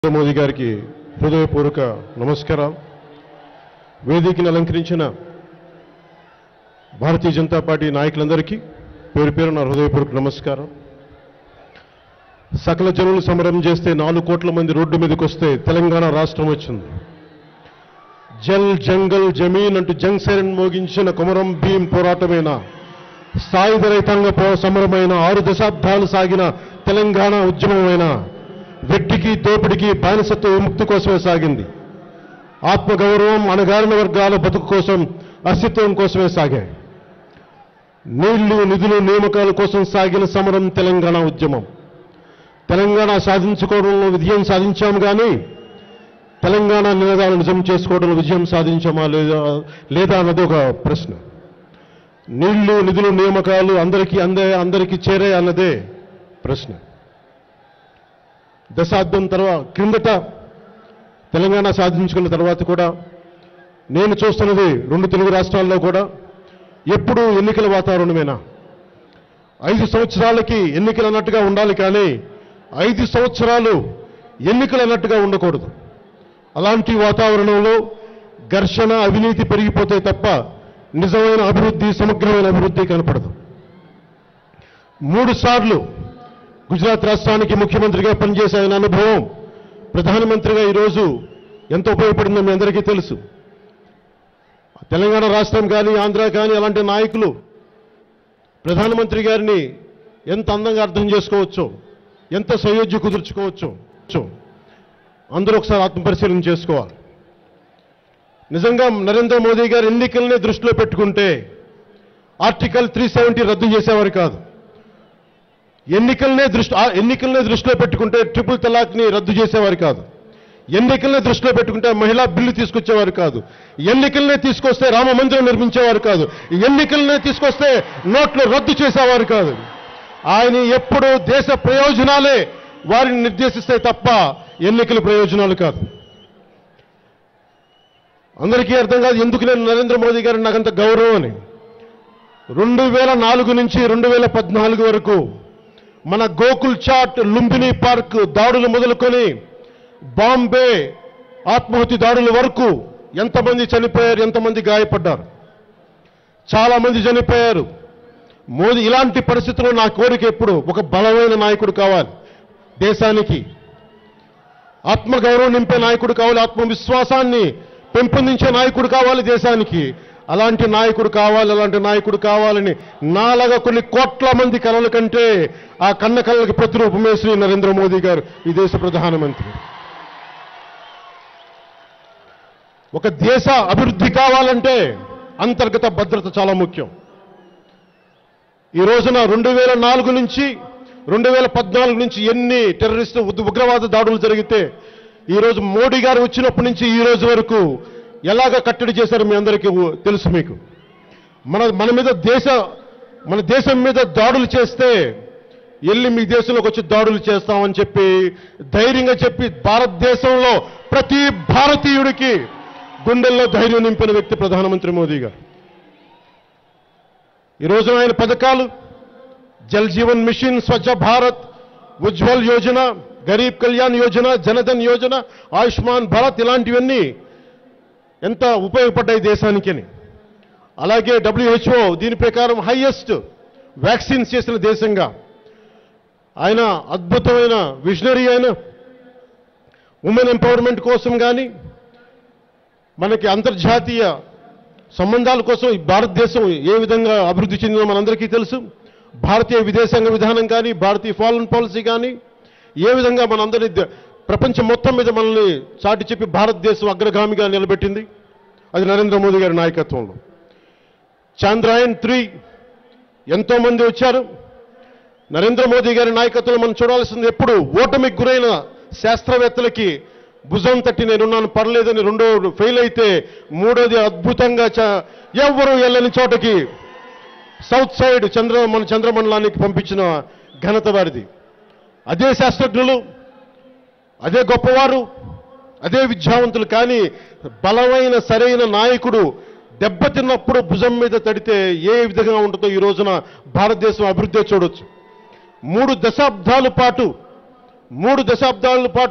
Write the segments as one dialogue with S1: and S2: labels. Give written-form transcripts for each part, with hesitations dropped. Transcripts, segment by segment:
S1: మోదీ గారికి హృదయపూర్వక నమస్కారాలు. వేదికను అలంకరించిన భారతీయ జనతా పార్టీ నాయకులందరికీ పేరు పేరు నా హృదయపూర్వక నమస్కారం. సకల జనులు సమరం చేస్తే 4 కోట్ల మంది రోడ్డు మీదకి వస్తే తెలంగాణ రాష్ట్రం వచ్చింది. జల్ జంగల్ జమీన్ అంటూ జంగ్ సైరన్ మోగించిన కొమరం భీం పోరాటమైన సాయుధ రైతాంగ సమరమైన 6 దశాబ్దాలు సాగిన తెలంగాణ ఉద్యమమైన వెట్టికి దోపిడికి బానిసత్వ విముక్తి కోసమే సాగింది. ఆత్మగౌరవం అణగారిన వర్గాల బతుకు కోసం అస్తిత్వం కోసమే సాగాయి. నీళ్లు నిధులు నియామకాల కోసం సాగిన సమరం తెలంగాణ ఉద్యమం. తెలంగాణ సాధించుకోవడంలో విజయం సాధించాము కానీ తెలంగాణ నినాదాలు నిజం చేసుకోవడంలో విజయం సాధించామా లేదా అన్నది ఒక ప్రశ్న. నీళ్లు నిధులు నియామకాలు అందరికీ చేరే అన్నదే ప్రశ్న. దశాబ్దం క్రిందట తెలంగాణ సాధించుకున్న తర్వాత కూడా నేను చూస్తున్నది 2 తెలుగు రాష్ట్రాల్లో కూడా ఎప్పుడూ ఎన్నికల వాతావరణమేనా. 5 సంవత్సరాలకి ఎన్నికలు అన్నట్టుగా ఉండాలి కానీ 5 సంవత్సరాలు ఎన్నికలు అన్నట్టుగా ఉండకూడదు. అలాంటి వాతావరణంలో ఘర్షణ అవినీతి పెరిగిపోతే తప్ప నిజమైన అభివృద్ధి సమగ్రమైన అభివృద్ధి కనపడదు. 3 సార్లు గుజరాత్ రాష్ట్రానికి ముఖ్యమంత్రిగా పనిచేసే ఆయన అనుభవం ప్రధానమంత్రిగా ఈరోజు ఎంత ఉపయోగపడిందో మీ అందరికీ తెలుసు. తెలంగాణ రాష్ట్రం కానీ ఆంధ్ర కానీ అలాంటి నాయకులు ప్రధానమంత్రి గారిని ఎంత అందంగా అర్థం చేసుకోవచ్చో, ఎంత సయోధ్య కుదుర్చుకోవచ్చో అందరూ ఒకసారి ఆత్మపరిశీలన చేసుకోవాలి. నిజంగా నరేంద్ర మోదీ గారు ఎన్నికలనే దృష్టిలో పెట్టుకుంటే ఆర్టికల్ 370 రద్దు చేసేవారు కాదు. ఎన్నికలనే దృష్టిలో పెట్టుకుంటే ట్రిపుల్ తలాక్ని రద్దు చేసేవారు కాదు. ఎన్నికలనే దృష్టిలో పెట్టుకుంటే మహిళా బిల్లు తీసుకొచ్చేవారు కాదు. ఎన్నికలనే తీసుకొస్తే రామ మందిరం నిర్మించేవారు కాదు. ఎన్నికలనే తీసుకొస్తే నోట్లు రద్దు చేసేవారు కాదు. ఆయన ఎప్పుడూ దేశ ప్రయోజనాలే వారిని నిర్దేశిస్తే తప్ప ఎన్నికల ప్రయోజనాలు కాదు. అందరికీ అర్థం కాదు ఎందుకు నేను నరేంద్ర మోదీ గారిని నాకంత గౌరవం అని. 2004 నుంచి 2014 వరకు మన గోకుల్ చాట్, లుంబిని పార్క్ దాడులు మొదలుకొని బాంబే ఆత్మాహుతి దాడుల వరకు ఎంతమంది చనిపోయారు, ఎంతమంది గాయపడ్డారు, చాలా మంది చనిపోయారు. మోదీ ఇలాంటి పరిస్థితుల్లో నా కోరిక ఎప్పుడు ఒక బలమైన నాయకుడు కావాలి, దేశానికి ఆత్మగౌరవం నింపే నాయకుడు కావాలి, ఆత్మవిశ్వాసాన్ని పెంపొందించే నాయకుడు కావాలి దేశానికి. అలాంటి నాయకుడు కావాలని నాలాగా కొన్ని కోట్ల మంది కలల కంటే ఆ కన్న కళ్ళకి ప్రతిరూపమే శ్రీ నరేంద్ర మోదీ గారు, ఈ దేశ ప్రధానమంత్రి. ఒక దేశ అభివృద్ధి కావాలంటే అంతర్గత భద్రత చాలా ముఖ్యం. ఈ రోజున 2004 నుంచి 2014 నుంచి ఎన్ని టెర్రరిస్టు ఉగ్రవాద దాడులు జరిగితే ఈరోజు మోడీ గారు వచ్చినప్పటి నుంచి ఈ రోజు వరకు ఎలాగ కట్టడి చేశారో మీ అందరికీ తెలుసు. మీకు మన దేశం మీద దాడులు చేస్తే వెళ్ళి మీ దేశంలోకి వచ్చి దాడులు చేస్తామని చెప్పి ధైర్యంగా చెప్పి భారతదేశంలో ప్రతి భారతీయుడికి గుండెల్లో ధైర్యం నింపిన వ్యక్తి ప్రధానమంత్రి మోదీ గారు. ఈరోజు ఆయన పథకాలు జల్ జీవన్ మిషన్, స్వచ్ఛ భారత్, ఉజ్వల్ యోజన, గరీబ్ కళ్యాణ్ యోజన, జనధన్ యోజన, ఆయుష్మాన్ భారత్ ఇలాంటివన్నీ ఎంత ఉపయోగపడ్డాయి దేశానికని. అలాగే WHO దీని ప్రకారం హైయెస్ట్ వ్యాక్సిన్స్ చేసిన దేశంగా ఆయన అద్భుతమైన విజనరీ అయిన ఉమెన్ ఎంపవర్మెంట్ కోసం కానీ మనకి అంతర్జాతీయ సంబంధాల కోసం ఈ భారతదేశం ఏ విధంగా అభివృద్ధి చెందిందో మనందరికీ తెలుసు. భారతీయ విదేశాంగ విధానం కానీ భారతీయ ఫారెన్ పాలసీ కానీ ఏ విధంగా మనందరినీ ప్రపంచం మొత్తం మీద మనల్ని చాటి చెప్పి భారతదేశం అగ్రగామిగా నిలబెట్టింది, అది నరేంద్ర మోదీ గారి నాయకత్వంలో. చంద్రయాన్ 3 ఎంతో మంది వచ్చారు. నరేంద్ర మోదీ గారి నాయకత్వంలో మనం చూడాల్సింది ఎప్పుడు ఓటమికి గురైన శాస్త్రవేత్తలకి భుజం తట్టి నేనున్నాను పర్లేదని, రెండో ఫెయిల్ అయితే మూడోది అద్భుతంగా ఎవరు వెళ్ళని చోటకి సౌత్ సైడ్ మన చంద్రమండలానికి పంపించిన ఘనత వారిది. అదే శాస్త్రజ్ఞులు, అదే గొప్పవారు, అదే విద్యావంతులు. కానీ బలమైన సరైన నాయకుడు దెబ్బతిన్నప్పుడు భుజం మీద తడితే ఏ విధంగా ఉంటుందో ఈ రోజున భారతదేశం అభివృద్ధి చూడొచ్చు. 3 దశాబ్దాల పాటు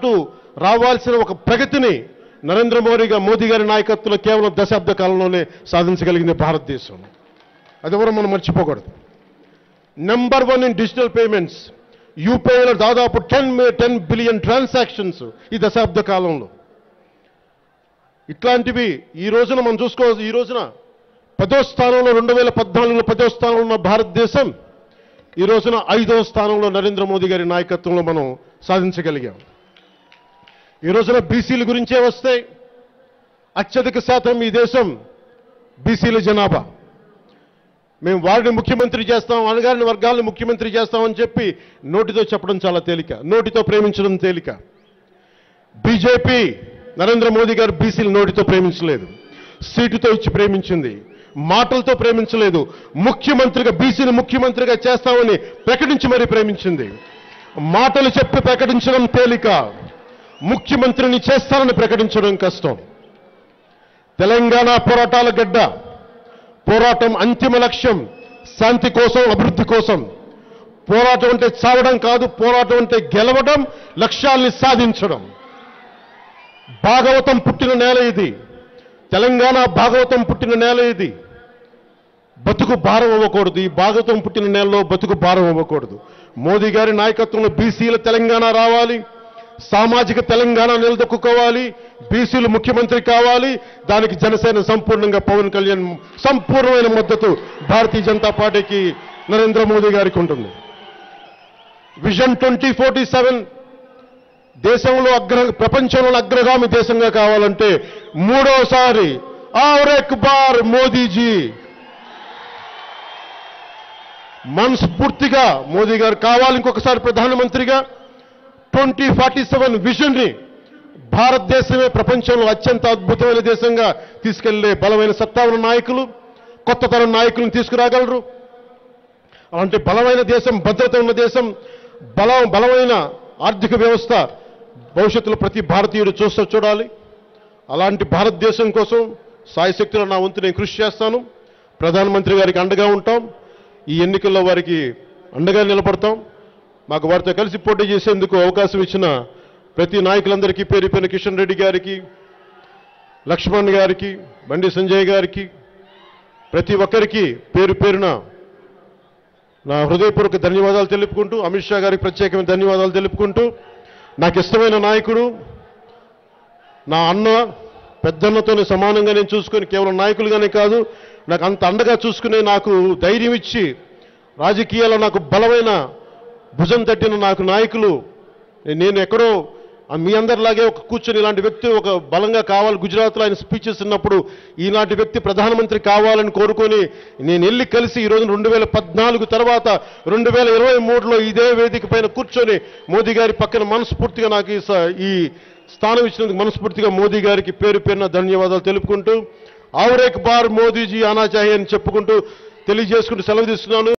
S1: రావాల్సిన ఒక ప్రగతిని నరేంద్ర మోదీ గారి నాయకత్వంలో కేవలం దశాబ్ద కాలంలోనే సాధించగలిగింది భారతదేశం. అది ఎవరో మనం మర్చిపోకూడదు. Number 1 in digital payments. యూపీఐలో దాదాపు 10 బిలియన్ ట్రాన్సాక్షన్స్ ఈ దశాబ్ద కాలంలో. ఇట్లాంటివి ఈ రోజున మనం చూసుకోవచ్చు. ఈ రోజున 10వ స్థానంలో 2014లో 10వ స్థానంలో ఉన్న భారతదేశం ఈ రోజున 5వ స్థానంలో నరేంద్ర మోదీ గారి నాయకత్వంలో మనం సాధించగలిగాం. ఈ రోజున బీసీల గురించే వస్తే అత్యధిక శాతం ఈ దేశం బీసీల జనాభా. మేము వారిని ముఖ్యమంత్రి చేస్తాం, అణగారిన వర్గాలను ముఖ్యమంత్రి చేస్తామని చెప్పి నోటితో చెప్పడం చాలా తేలిక, నోటితో ప్రేమించడం తేలిక. బీజేపీ నరేంద్ర మోదీ గారు బీసీలు నోటితో ప్రేమించలేదు, సీటుతో ఇచ్చి ప్రేమించింది, మాటలతో ప్రేమించలేదు. ముఖ్యమంత్రిగా బీసీని ముఖ్యమంత్రిగా చేస్తామని ప్రకటించి మరీ ప్రేమించింది. మాటలు చెప్పి ప్రకటించడం తేలిక, ముఖ్యమంత్రిని చేస్తానని ప్రకటించడం కష్టం. తెలంగాణ పోరాటాల గడ్డ. పోరాటం అంతిమ లక్ష్యం శాంతి కోసం, అభివృద్ధి కోసం. పోరాటం అంటే చావడం కాదు, పోరాటం అంటే గెలవడం, లక్ష్యాల్ని సాధించడం. భాగవతం పుట్టిన నేల ఇది. తెలంగాణ భాగవతం పుట్టిన నేల ఇది. బతుకు భారం అవ్వకూడదు. ఈ భాగవతం పుట్టిన నేలలో బతుకు భారం అవ్వకూడదు. మోదీ గారి నాయకత్వంలో బీసీల తెలంగాణ రావాలి, సామాజిక తెలంగాణ నిలదొక్కుకోవాలి, బీసీలు ముఖ్యమంత్రి కావాలి. దానికి జనసేన సంపూర్ణంగా పవన్ కళ్యాణ్ సంపూర్ణమైన మద్దతు భారతీయ జనతా పార్టీకి, నరేంద్ర మోదీ గారికి ఉంటుంది. విజన్ 2047 దేశంలో ప్రపంచంలో అగ్రగామి దేశంగా కావాలంటే మూడోసారి ఔర్ ఎక్ బార్ మోదీజీ మనస్ఫూర్తిగా మోదీ గారు కావాలి ఇంకొకసారి ప్రధానమంత్రిగా. 2047 విజన్ ని భారతదేశమే ప్రపంచంలో అత్యంత అద్భుతమైన దేశంగా తీసుకెళ్లే బలమైన సత్తా ఉన్న నాయకులు, కొత్త తరం నాయకులను తీసుకురాగలరు. అలాంటి బలమైన దేశం, భద్రత ఉన్న దేశం, బలమైన ఆర్థిక వ్యవస్థ భవిష్యత్తులో ప్రతి భారతీయుడు చూడాలి. అలాంటి భారతదేశం కోసం సాయశక్తులు నా వంతు నేను కృషి చేస్తాను. ప్రధానమంత్రి గారికి అండగా ఉంటాం. ఈ ఎన్నికల్లో వారికి అండగా నిలబడతాం. మాకు వారితో కలిసి పోటీ చేసేందుకు అవకాశం ఇచ్చిన ప్రతి నాయకులందరికీ, పేరు పేరున కిషన్ రెడ్డి గారికి, లక్ష్మణ్ గారికి, బండి సంజయ్ గారికి, ప్రతి ఒక్కరికి పేరు పేరున నా హృదయపూర్వక ధన్యవాదాలు తెలుపుకుంటూ, అమిత్ షా గారికి ప్రత్యేకమైన ధన్యవాదాలు తెలుపుకుంటూ, నాకు ఇష్టమైన నాయకుడు, నా అన్న, పెద్దన్నతోనే సమానంగా నేను చూసుకొని, కేవలం నాయకులుగానే కాదు, నాకు అంత అండగా చూసుకునే, నాకు ధైర్యం ఇచ్చి రాజకీయాల్లో నాకు బలమైన భుజం తట్టిన నాకు నాయకులు. నేను ఎక్కడో మీ అందరిలాగే ఒక కూర్చొని ఇలాంటి వ్యక్తి ఒక బలంగా కావాలి. గుజరాత్లో ఆయన స్పీచెస్ ఉన్నప్పుడు ఈనాటి వ్యక్తి ప్రధానమంత్రి కావాలని కోరుకొని నేను వెళ్ళి కలిసి ఈరోజు 2014 తర్వాత 2023లో ఇదే వేదిక పైన కూర్చొని మోదీ గారి పక్కన మనస్ఫూర్తిగా నాకు ఈ స్థానం ఇచ్చినందుకు మనస్ఫూర్తిగా మోదీ గారికి పేరు పేరున ధన్యవాదాలు తెలుపుకుంటూ, ఔర్ ఎక్ బార్ మోదీజీ ఆనా చాహియే అని చెప్పుకుంటూ తెలియజేసుకుంటూ సెలవు తీసుకున్నాను.